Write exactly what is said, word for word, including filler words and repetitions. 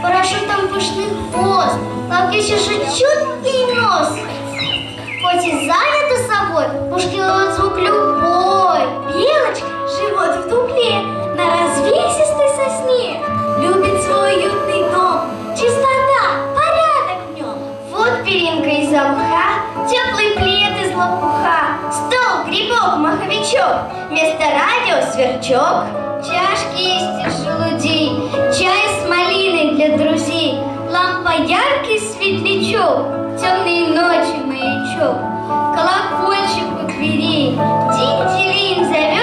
парашютом пышный хвост, лапки чешут и нос. Хоть и занята собой, пушки ловят звук любой. Белочка живет в дупле на развесистой сосне, любит свой уютный дом, чистота, порядок в нем. Вот перинка из мха, теплый плед из лопуха, стол, грибок, маховичок, вместо радио сверчок. Чашки есть из желудей, чай с малиной для друзей, лампа яркий светлячок, темные ночи маячок, колокольчик у дверей, динь-дилинь зовет.